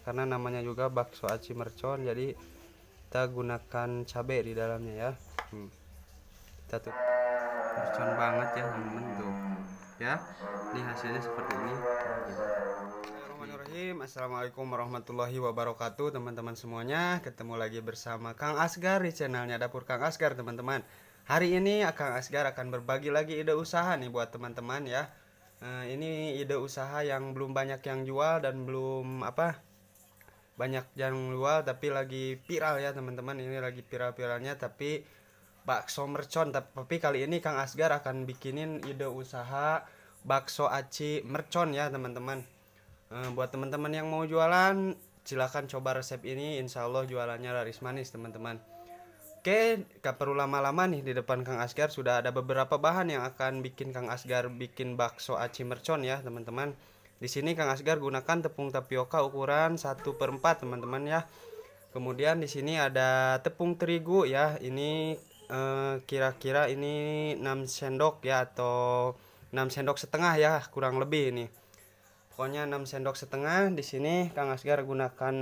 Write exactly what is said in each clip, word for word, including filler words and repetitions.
karena namanya juga bakso aci mercon, jadi kita gunakan cabai di dalamnya ya. hmm. Kita tuh mercon banget ya teman-teman tuh ya, ini hasilnya seperti ini. Bismillahirrahmanirrahim. Assalamualaikum warahmatullahi wabarakatuh teman-teman semuanya. Ketemu lagi bersama Kang Asgar di channelnya Dapur Kang Asgar teman-teman. Hari ini Kang Asgar akan berbagi lagi ide usaha nih buat teman-teman ya. Nah, ini ide usaha yang belum banyak yang jual dan belum apa banyak yang jual, tapi lagi viral ya teman-teman. Ini lagi viral-viralnya, tapi bakso mercon. Tapi kali ini Kang Asgar akan bikinin ide usaha bakso aci mercon ya teman-teman. E, buat teman-teman yang mau jualan, silahkan coba resep ini. Insya Allah jualannya laris manis teman-teman. Oke, gak perlu lama-lama nih, di depan Kang Asgar sudah ada beberapa bahan yang akan bikin Kang Asgar bikin bakso aci mercon ya teman-teman. Di sini Kang Asgar gunakan tepung tapioka ukuran satu per empat teman-teman ya. Kemudian di sini ada tepung terigu ya. Ini eh, kira-kira ini enam sendok ya, atau enam sendok setengah ya, kurang lebih ini. Pokoknya enam sendok setengah. Di sini Kang Asgar gunakan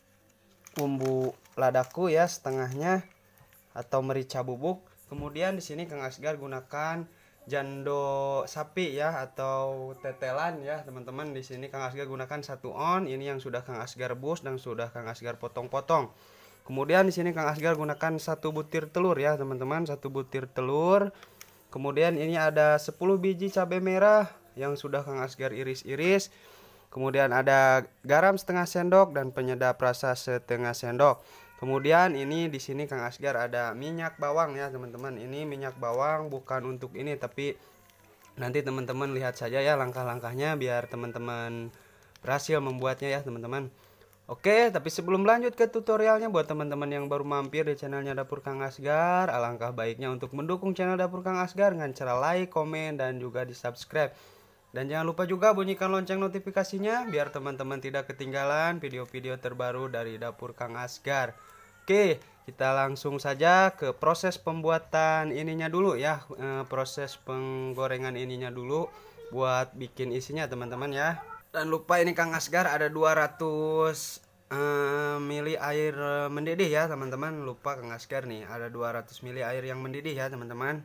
bumbu ladaku ya setengahnya, atau merica bubuk. Kemudian di sini Kang Asgar gunakan jando sapi ya, atau tetelan ya teman-teman. Di sini Kang Asgar gunakan satu on. Ini yang sudah Kang Asgar rebus dan sudah Kang Asgar potong-potong. Kemudian di sini Kang Asgar gunakan satu butir telur ya teman-teman, satu butir telur. Kemudian ini ada sepuluh biji cabai merah yang sudah Kang Asgar iris-iris. Kemudian ada garam setengah sendok dan penyedap rasa setengah sendok. Kemudian ini di sini Kang Asgar ada minyak bawang ya teman-teman. Ini minyak bawang bukan untuk ini, tapi nanti teman-teman lihat saja ya langkah-langkahnya biar teman-teman berhasil membuatnya ya teman-teman. Oke, tapi sebelum lanjut ke tutorialnya, buat teman-teman yang baru mampir di channelnya Dapur Kang Asgar, alangkah baiknya untuk mendukung channel Dapur Kang Asgar dengan cara like, komen, dan juga di subscribe. Dan jangan lupa juga bunyikan lonceng notifikasinya biar teman-teman tidak ketinggalan video-video terbaru dari Dapur Kang Asgar. Oke, kita langsung saja ke proses pembuatan ininya dulu ya. E, proses penggorengan ininya dulu buat bikin isinya teman-teman ya. Dan lupa ini Kang Asgar ada dua ratus e, mili air mendidih ya teman-teman. Lupa Kang Asgar nih ada dua ratus mili air yang mendidih ya teman-teman.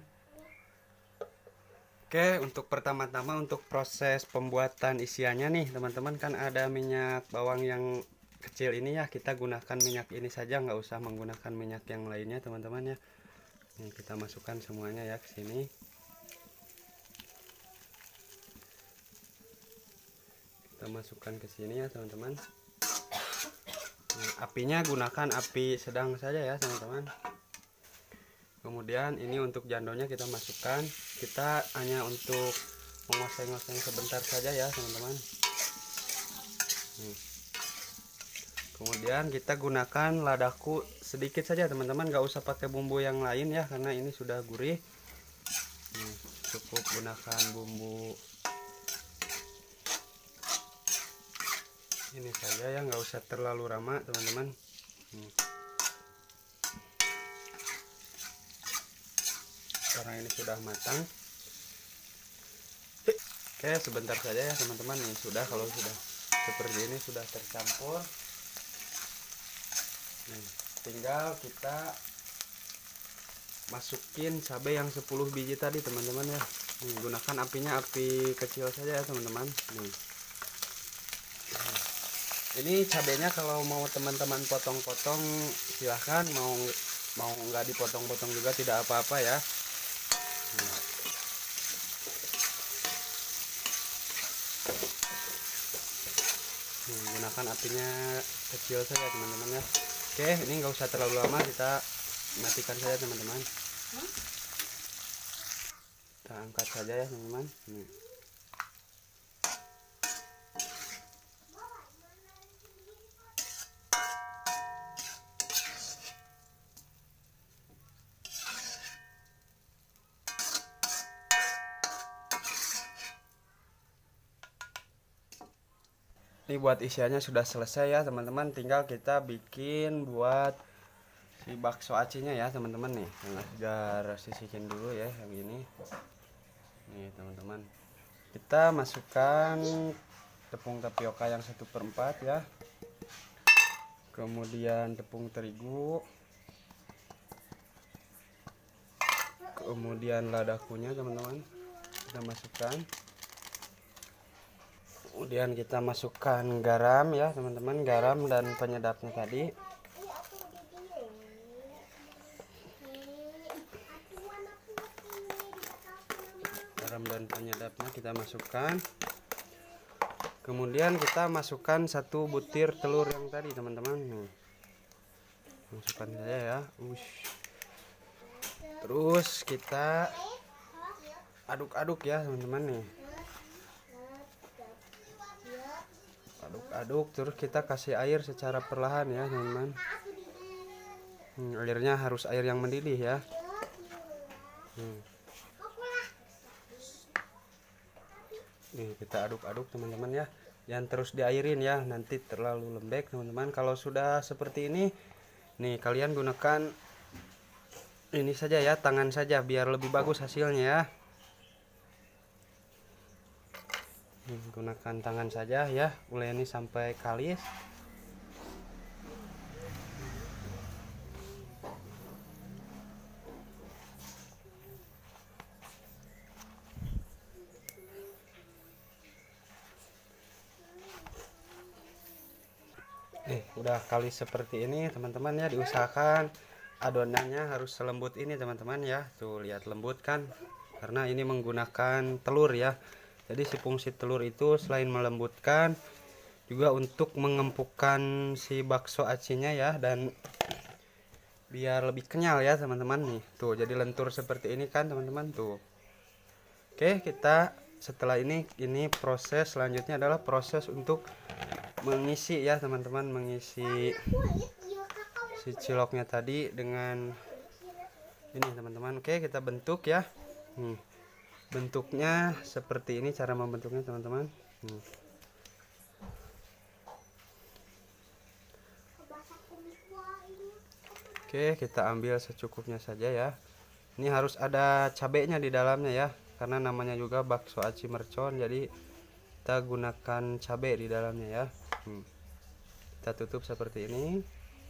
Oke, untuk pertama-tama untuk proses pembuatan isiannya nih teman-teman, kan ada minyak bawang yang kecil ini ya, kita gunakan minyak ini saja, nggak usah menggunakan minyak yang lainnya teman-teman ya. Ini kita masukkan semuanya ya ke sini. Kita masukkan ke sini ya teman-teman. Nah, apinya gunakan api sedang saja ya teman-teman. Kemudian ini untuk jandonya kita masukkan, kita hanya untuk mengoseng-oseng sebentar saja ya teman-teman. Kemudian kita gunakan ladaku sedikit saja teman-teman, nggak usah pakai bumbu yang lain ya, karena ini sudah gurih. Nih, cukup gunakan bumbu ini saja ya, nggak usah terlalu lama teman-teman. Karena ini sudah matang. Oke, sebentar saja ya teman-teman. Nih sudah, kalau sudah seperti ini sudah tercampur. Nih, tinggal kita masukin cabai yang sepuluh biji tadi teman-teman ya. Nih, gunakan apinya api kecil saja ya teman-teman. Nih. Ini cabenya kalau mau teman-teman potong-potong silahkan, mau mau nggak dipotong-potong juga tidak apa-apa ya. Hmm, gunakan apinya kecil saja teman-teman ya. Oke, ini nggak usah terlalu lama, kita matikan saja teman-teman. Kita angkat saja ya teman-teman. Hmm. Ini buat isiannya sudah selesai ya teman-teman, tinggal kita bikin buat si bakso acinya ya teman-teman. Nih agar sisihin dulu ya yang ini. Nih teman-teman, kita masukkan tepung tapioka yang satu per empat ya. kemudian tepung terigu, kemudian ladakunya teman-teman kita masukkan, kemudian kita masukkan garam ya teman-teman, garam dan penyedapnya tadi. Garam dan penyedapnya kita masukkan, kemudian kita masukkan satu butir telur yang tadi teman-teman, masukkan saja ya. Ush. Terus kita aduk-aduk ya teman-teman nih, aduk-aduk terus kita kasih air secara perlahan ya teman-teman. hmm, airnya harus air yang mendidih ya. hmm. Nih kita aduk-aduk teman-teman ya, jangan terus diairin ya, nanti terlalu lembek teman-teman. Kalau sudah seperti ini nih, kalian gunakan ini saja ya, tangan saja biar lebih bagus hasilnya ya. Nih, gunakan tangan saja ya, uleni sampai kalis. Nih udah kali seperti ini teman-teman ya, diusahakan adonannya harus selembut ini teman-teman ya. Tuh lihat lembut kan, karena ini menggunakan telur ya. Jadi si fungsi telur itu selain melembutkan juga untuk mengempukkan si bakso acinya ya, dan biar lebih kenyal ya teman-teman nih. Tuh jadi lentur seperti ini kan teman-teman tuh. Oke, kita setelah ini ini proses selanjutnya adalah proses untuk mengisi ya teman-teman, mengisi si ciloknya tadi dengan ini teman-teman. Oke, kita bentuk ya. Nih, bentuknya seperti ini cara membentuknya teman-teman. Nih. Oke, kita ambil secukupnya saja ya. Ini harus ada cabenya di dalamnya ya, karena namanya juga bakso aci mercon, jadi kita gunakan cabai di dalamnya ya. Hmm. Kita tutup seperti ini.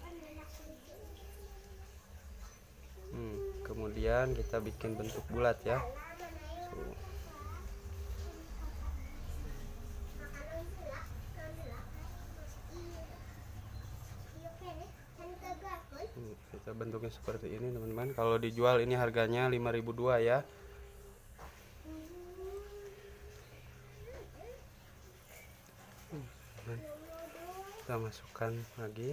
Hmm. Kemudian kita bikin bentuk bulat ya. Tuh. Hmm. Kita bentuknya seperti ini teman-teman. Kalau dijual ini harganya lima ribu dua ya. Kita masukkan lagi.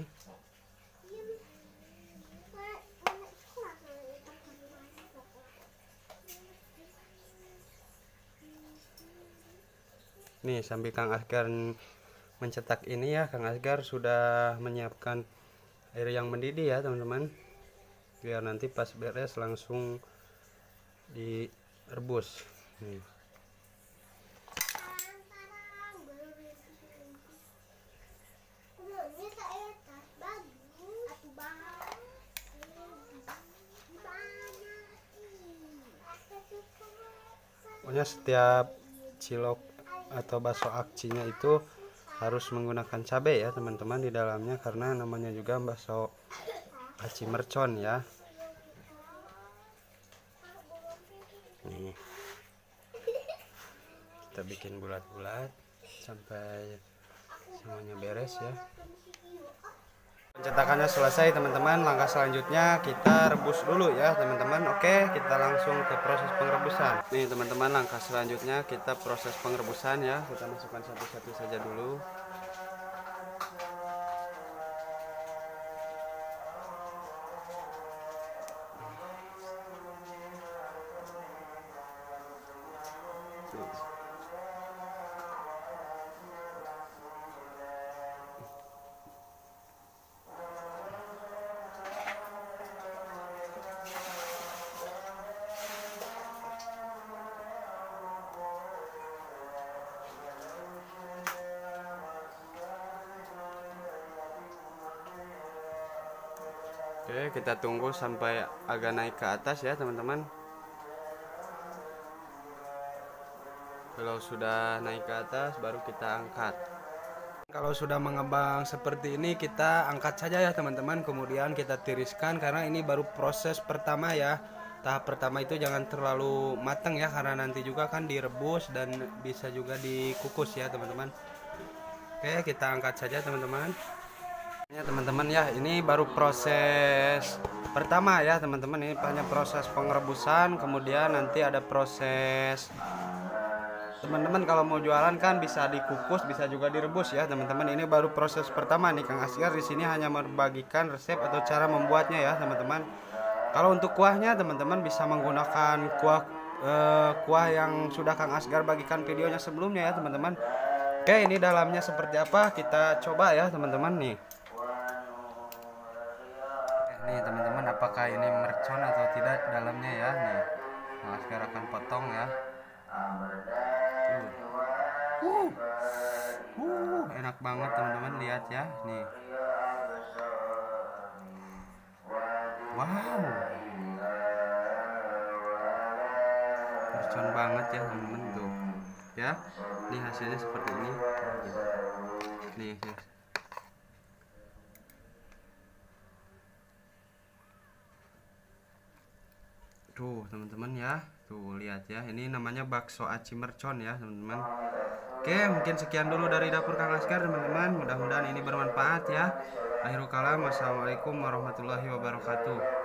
Nih sambil Kang Asgar mencetak ini ya, Kang Asgar sudah menyiapkan air yang mendidih ya teman-teman, biar nanti pas beres langsung direbus. Nih. Pokoknya setiap cilok atau bakso acinya itu harus menggunakan cabai ya teman-teman di dalamnya, karena namanya juga bakso aci mercon ya. Nih. Kita bikin bulat-bulat sampai semuanya beres ya. Pencetakannya selesai teman-teman, langkah selanjutnya kita rebus dulu ya teman-teman. Oke, kita langsung ke proses pengerebusan. Nih teman-teman, langkah selanjutnya kita proses pengerebusan ya. Kita masukkan satu-satu saja dulu. Oke, kita tunggu sampai agak naik ke atas ya teman-teman. Kalau sudah naik ke atas baru kita angkat. Kalau sudah mengembang seperti ini kita angkat saja ya teman-teman, kemudian kita tiriskan karena ini baru proses pertama ya. Tahap pertama itu jangan terlalu matang ya, karena nanti juga kan direbus dan bisa juga dikukus ya teman-teman. Oke, kita angkat saja teman-teman. Ya teman-teman ya, ini baru proses pertama ya teman-teman. Ini hanya proses pengerebusan, kemudian nanti ada proses teman-teman kalau mau jualan kan bisa dikukus, bisa juga direbus ya teman-teman. Ini baru proses pertama nih Kang Asgar di sini hanya membagikan resep atau cara membuatnya ya teman-teman. Kalau untuk kuahnya teman-teman bisa menggunakan kuah eh, kuah yang sudah Kang Asgar bagikan videonya sebelumnya ya teman-teman. Oke, ini dalamnya seperti apa kita coba ya teman-teman nih. Nih teman-teman, apakah ini mercon atau tidak dalamnya ya nih. Kang Asgar akan potong ya. Uh. Uh, enak banget teman-teman, lihat ya nih. Wow, mercon banget ya teman-teman tuh ya. Ini hasilnya seperti ini nih ya. Tuh teman-teman ya, tuh lihat ya, ini namanya bakso aci mercon ya teman-teman. Oke, mungkin sekian dulu dari dapur Kang Asgar teman-teman, mudah-mudahan ini bermanfaat ya. Akhirul kalam, wassalamualaikum warahmatullahi wabarakatuh.